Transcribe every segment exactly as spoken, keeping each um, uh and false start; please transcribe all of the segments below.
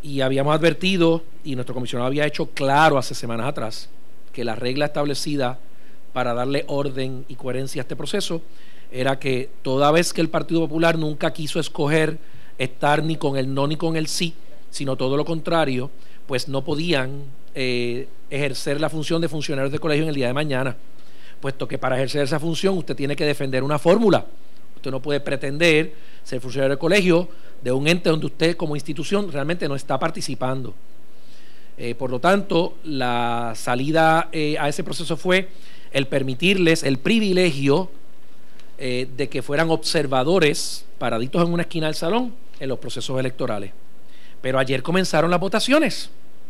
y habíamos advertido, y nuestro comisionado había hecho claro hace semanas atrás, que la regla establecida para darle orden y coherencia a este proceso era que toda vez que el Partido Popular nunca quiso escoger estar ni con el no ni con el sí, sino todo lo contrario, pues no podían eh, ejercer la función de funcionarios de colegio en el día de mañana, puesto que para ejercer esa función usted tiene que defender una fórmula. Usted no puede pretender ser funcionario de colegio de un ente donde usted como institución realmente no está participando. Eh, por lo tanto, la salida eh, a ese proceso fue el permitirles el privilegio eh, de que fueran observadores paraditos en una esquina del salón en los procesos electorales. Pero ayer comenzaron las votaciones.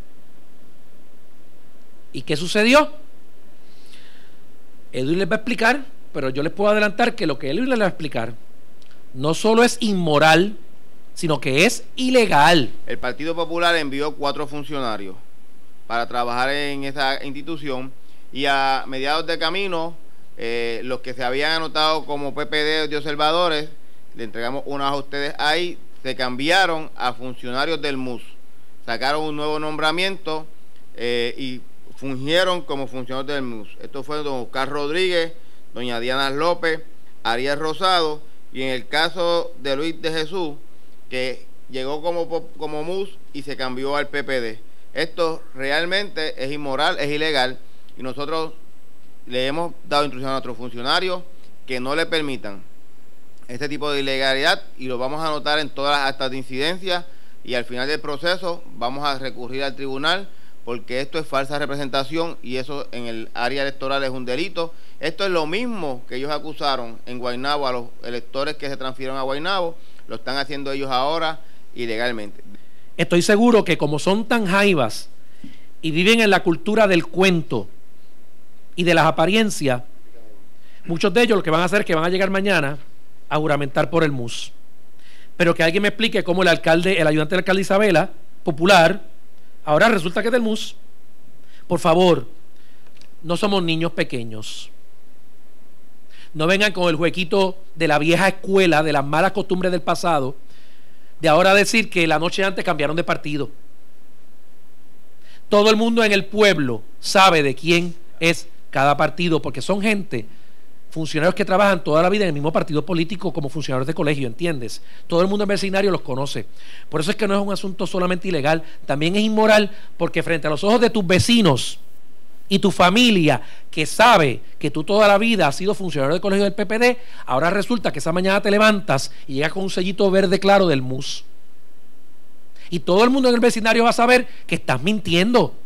¿Y qué sucedió? Edwin les va a explicar, pero yo les puedo adelantar que lo que Edwin les va a explicar no solo es inmoral, sino que es ilegal. El Partido Popular envió cuatro funcionarios para trabajar en esa institución y a mediados de camino, eh, los que se habían anotado como P P D de observadores, le entregamos unas a ustedes ahí, se cambiaron a funcionarios del M U S. Sacaron un nuevo nombramiento eh, y fungieron como funcionarios del M U S. Esto fue don Oscar Rodríguez, doña Diana López, Ariel Rosado, y en el caso de Luis de Jesús, que llegó como, como M U S y se cambió al P P D. Esto realmente es inmoral, es ilegal, y nosotros le hemos dado instrucción a nuestros funcionarios que no le permitan este tipo de ilegalidad, y lo vamos a anotar en todas las actas de incidencia, y al final del proceso vamos a recurrir al tribunal, porque esto es falsa representación y eso en el área electoral es un delito. Esto es lo mismo que ellos acusaron en Guaynabo a los electores que se transfirieron a Guaynabo, lo están haciendo ellos ahora ilegalmente. Estoy seguro que como son tan jaivas y viven en la cultura del cuento y de las apariencias, muchos de ellos lo que van a hacer es que van a llegar mañana a juramentar por el M U S. Pero que alguien me explique cómo el alcalde, el ayudante del alcalde Isabela, popular, ahora resulta que es del M U S. Por favor, no somos niños pequeños. No vengan con el jueguito de la vieja escuela, de las malas costumbres del pasado, de ahora decir que la noche antes cambiaron de partido. Todo el mundo en el pueblo sabe de quién es cada partido, porque son gente, funcionarios que trabajan toda la vida en el mismo partido político como funcionarios de colegio, ¿entiendes? Todo el mundo en vecindario los conoce. Por eso es que no es un asunto solamente ilegal, también es inmoral, porque frente a los ojos de tus vecinos y tu familia, que sabe que tú toda la vida has sido funcionario del colegio del P P D, ahora resulta que esa mañana te levantas y llegas con un sellito verde claro del M U S. Y todo el mundo en el vecindario va a saber que estás mintiendo.